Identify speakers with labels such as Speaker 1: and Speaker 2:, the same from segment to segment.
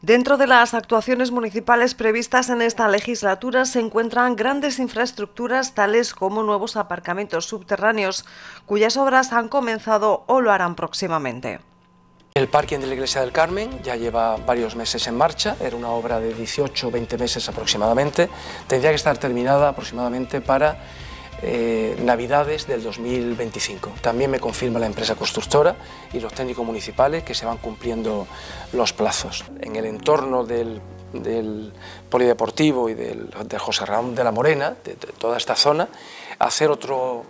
Speaker 1: Dentro de las actuaciones municipales previstas en esta legislatura se encuentran grandes infraestructuras tales como nuevos aparcamientos subterráneos, cuyas obras han comenzado o lo harán próximamente.
Speaker 2: El parking de la Iglesia del Carmen ya lleva varios meses en marcha, era una obra de 18 o 20 meses aproximadamente, tendría que estar terminada aproximadamente para Navidades del 2025. También me confirma la empresa constructora y los técnicos municipales que se van cumpliendo los plazos. En el entorno del polideportivo y del José Ramón de la Morena, de toda esta zona, hacer otro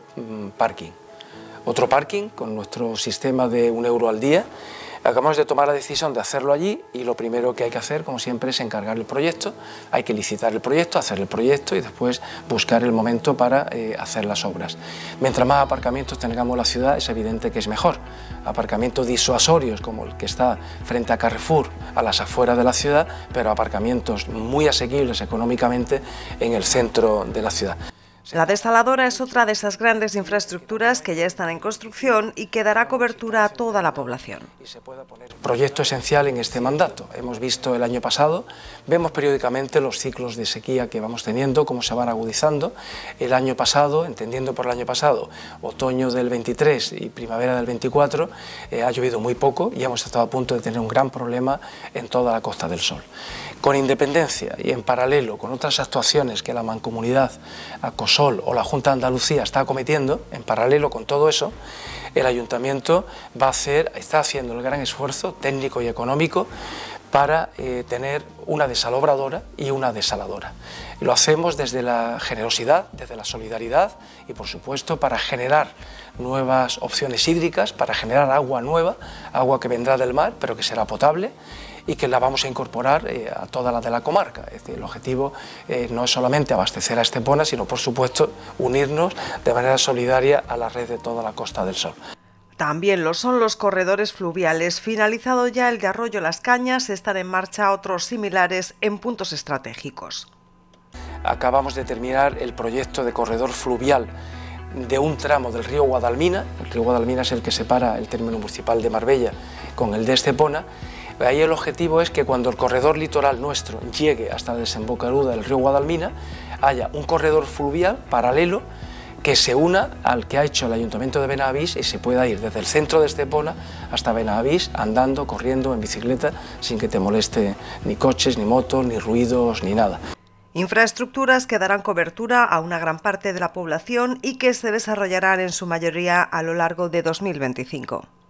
Speaker 2: parking con nuestro sistema de €1 al día. Acabamos de tomar la decisión de hacerlo allí y lo primero que hay que hacer, como siempre, es encargar el proyecto. Hay que licitar el proyecto, hacer el proyecto y después buscar el momento para hacer las obras. Mientras más aparcamientos tengamos en la ciudad, es evidente que es mejor. Aparcamientos disuasorios como el que está frente a Carrefour, a las afueras de la ciudad, pero aparcamientos muy asequibles económicamente en el centro de la ciudad.
Speaker 1: La desaladora es otra de esas grandes infraestructuras que ya están en construcción y que dará cobertura a toda la población.
Speaker 2: Proyecto esencial en este mandato. Hemos visto el año pasado, vemos periódicamente los ciclos de sequía que vamos teniendo, cómo se van agudizando. El año pasado, entendiendo por el año pasado, otoño del 23 y primavera del 24, ha llovido muy poco y hemos estado a punto de tener un gran problema en toda la Costa del Sol. Con independencia y en paralelo con otras actuaciones que la Mancomunidad, Acosol o la Junta de Andalucía está acometiendo, en paralelo con todo eso, el Ayuntamiento está haciendo el gran esfuerzo técnico y económico para tener una desalobradora y una desaladora. Lo hacemos desde la generosidad, desde la solidaridad y, por supuesto, para generar nuevas opciones hídricas, para generar agua nueva, agua que vendrá del mar, pero que será potable y que la vamos a incorporar a toda la de la comarca. Es decir, el objetivo no es solamente abastecer a Estepona, sino, por supuesto, unirnos de manera solidaria a la red de toda la Costa del Sol.
Speaker 1: También lo son los corredores fluviales. Finalizado ya el de Arroyo Las Cañas, están en marcha otros similares en puntos estratégicos.
Speaker 2: Acabamos de terminar el proyecto de corredor fluvial de un tramo del río Guadalmina. El río Guadalmina es el que separa el término municipal de Marbella con el de Estepona. Ahí el objetivo es que cuando el corredor litoral nuestro llegue hasta la desembocadura del río Guadalmina, haya un corredor fluvial paralelo que se una al que ha hecho el Ayuntamiento de Benavís y se pueda ir desde el centro de Estepona hasta Benavís andando, corriendo, en bicicleta, sin que te moleste ni coches, ni motos, ni ruidos, ni nada.
Speaker 1: Infraestructuras que darán cobertura a una gran parte de la población y que se desarrollarán en su mayoría a lo largo de 2025.